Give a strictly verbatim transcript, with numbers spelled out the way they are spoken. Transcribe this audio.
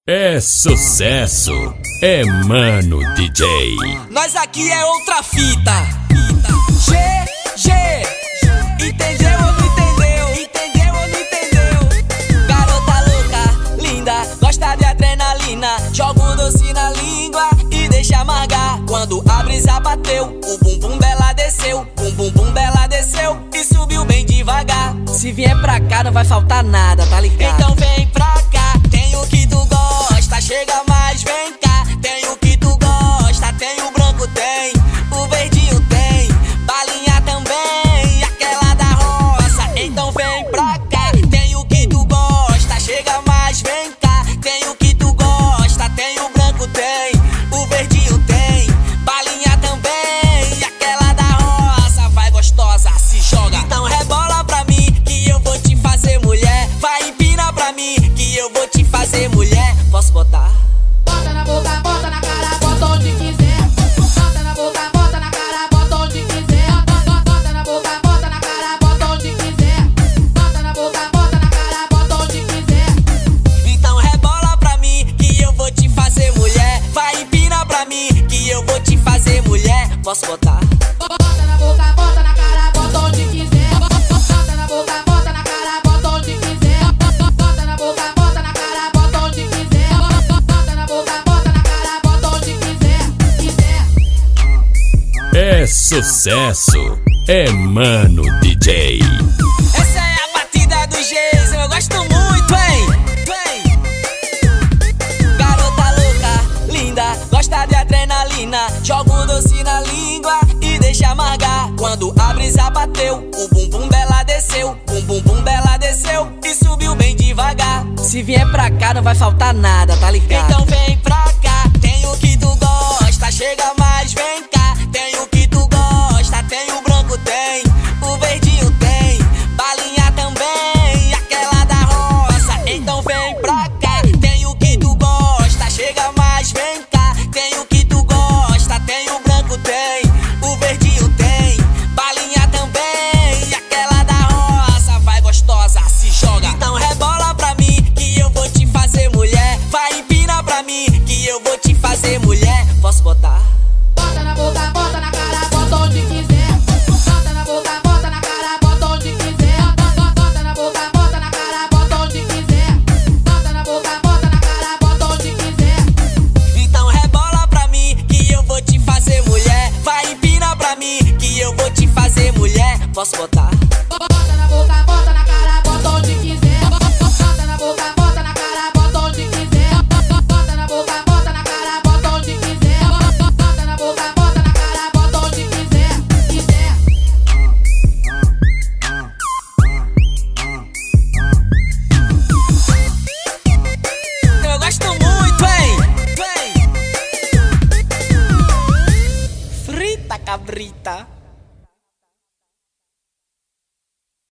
É sucesso, é Mano D J. Nós aqui é outra fita. G, G, entendeu ou não entendeu? Entendeu ou não entendeu? Garota louca, linda, gosta de adrenalina. Joga um doce na língua e deixa amargar. Quando a brisa bateu, o bumbum dela desceu. O bumbum dela desceu e subiu bem devagar. Se vier pra cá não vai faltar nada, tá ligado? Então vem pra cá, tem o que tu gosta. Chega mais, vem cá, tem o que tu gosta. Tem o branco, tem o verdinho, tem balinha também, aquela da roça. Então vem pra cá, tem o que tu gosta. Chega mais, vem cá, tem o que tu gosta. Tem o branco, tem o verdinho, tem balinha também, aquela da roça. Vai gostosa, se joga. Então rebola pra mim que eu vou te fazer mulher. Vai empina pra mim que eu vou te fazer mulher. Posso botar? Bota na boca, bota na cara, bota onde quiser. Bota na boca, bota na cara, bota onde quiser. Bota na boca, bota na cara, bota onde quiser. Bota na boca, bota na cara, bota onde quiser. Então rebola pra mim que eu vou te fazer mulher. Vai empina pra mim que eu vou te fazer mulher. Posso botar? Bota na boca, bota na cara, bota onde quiser. Bota na boca, bota na cara, bota onde quiser. Bota na boca, bota na cara, bota onde quiser. Bota na boca, bota na cara, bota onde quiser. Quiser. É sucesso, é Mano D J. Essa é a batida do Jason, eu gosto muito, hein? Hein? Garota louca, linda, gosta de adrenalina. Joga um doce na língua e deixa amargar. Quando a brisa bateu, o bumbum dela desceu. O bumbum dela desceu e subiu bem devagar. Se vier pra cá não vai faltar nada, tá ligado? Então vem pra cá, tem o que tu gosta. Chega mais, vem cá, tem o que tu gosta. Tem o branco, tem o verdinho, tem balinha também, aquela da roça. Então vem pra cá, tem o que tu gosta. Chega mais, vem cá, tem o que tu gosta. Tem o branco, tem o verdinho, tem balinha também, aquela da roça. Vai gostosa, se joga. Então rebola pra mim que eu vou te fazer mulher. Vai empina pra mim que eu vou te fazer mulher. Posso botar? Bota na boca, bota na cara, bota onde quiser. Bota na boca, bota na cara, bota onde quiser. Bota na boca, bota na cara, bota onde quiser. Bota na boca, bota na cara, bota onde quiser. Então rebola pra mim que eu vou te fazer mulher. Vai empina pra mim que eu vou te fazer mulher. Posso botar? Bota na boca, bota na cara, bota onde quiser. Bota na boca, bota na cara, bota onde quiser. Bota na boca, bota na cara, bota onde quiser. Bota na boca, bota na cara, bota onde quiser. Quiser. Eu gosto muito, hein? Hein? Frita, cabrita.